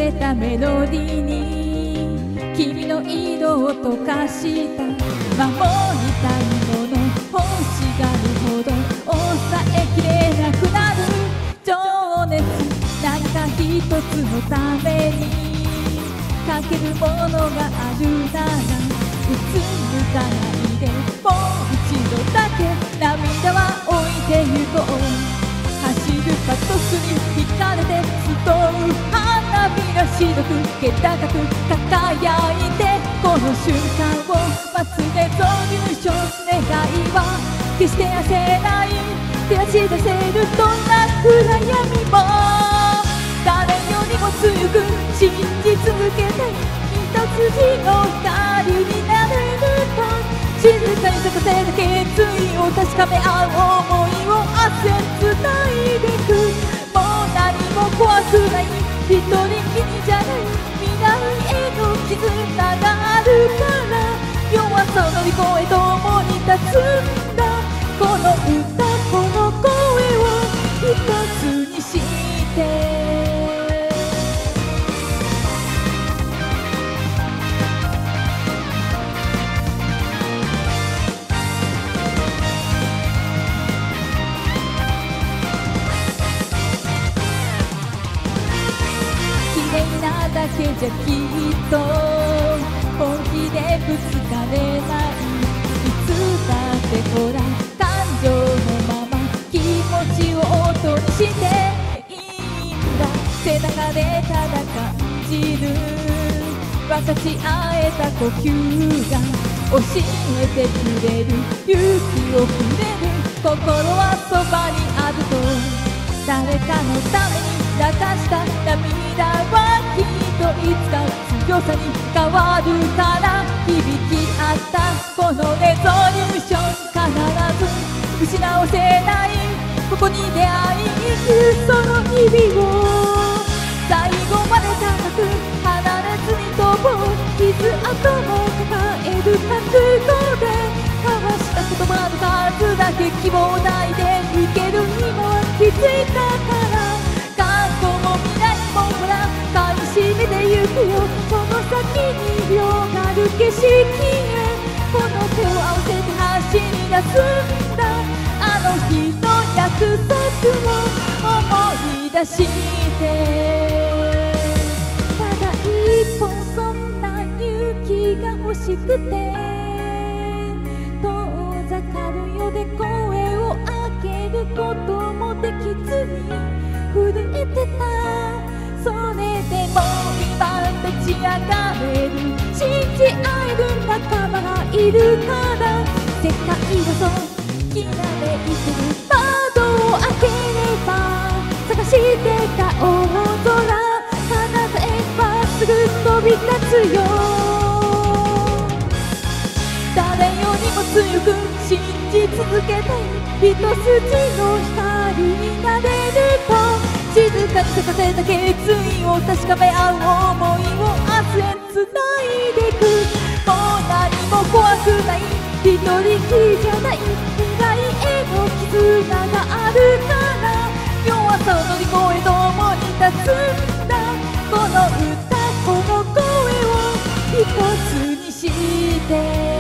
れたメロディーに君の色を溶かした守りたいもの欲しがるほど抑えきれなくなる情熱何か一つのためにかけるものがあるならうつむかないでもう一度だけ涙は置いてゆこう走るパトスに惹かれて集う花火が白く気高く輝いてこの瞬間を待つレゾリューション願いは決して焦れない照らし出せるどんな暗闇も誰よりも強く信じ続けて一筋の光になれると静かに咲かせた決意を確かめ合う想いを明日へつないでいくもう何も怖くない一人きりじゃない未来への絆があるから弱さを乗り越え共に立つんだこの歌この声を一つにしてだけじゃきっと本気でぶつかれないいつだってほら感情のまま気持ちを音にしていいんだ背中でただ感じる分かち合えた呼吸が教えてくれる勇気をくれる心はそばにあると誰かのために流した涙はきっといつか強さに変わるから響き合ったこのレゾリューション必ず失わせないここに出会いに行くその日々を最後まで高く離れずに飛ぼう傷跡も抱える覚悟で交わした言葉の数だけ希望ないでいける今は気づいたから過去も未来もほら噛みしめてゆくよその先に広がる景色へこの手を合わせて走り出すんだあの日の約束を思い出してただ一本そんな勇気が欲しくて遠ざかるようで声を上げることもできずに震えてたそれでも今立ち上がれる信じ合える仲間がいるから世界はそうきらめいてる窓を開ければ探してた大空彼方へまっすぐ飛び立つよ誰よりも強く信じ続けたい一筋の光になれると静かに咲かせた決意を確かめ合う想いを明日へつないでいくもう何も怖くない一人きりじゃない未来への絆があるから弱さを乗り越え共に立つんだこの歌この声を一つにして